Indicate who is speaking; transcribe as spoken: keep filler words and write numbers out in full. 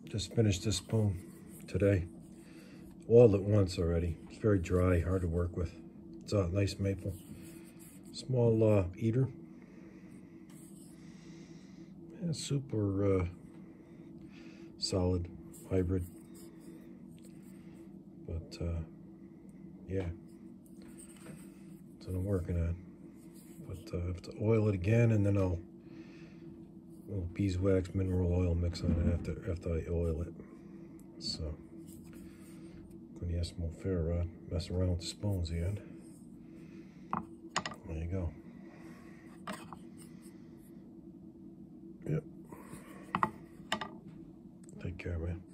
Speaker 1: Just finished this spoon today. Oiled it once already. It's very dry, hard to work with. It's a nice maple. Small uh, eater. Yeah, super uh, solid hybrid. But uh, yeah, that's what I'm working on. But uh, I have to oil it again, and then I'll a little beeswax mineral oil mix on it after after I oil it. So, Guineas Mulfera, mess around with the spoons again. There you go. Yep. Take care, man.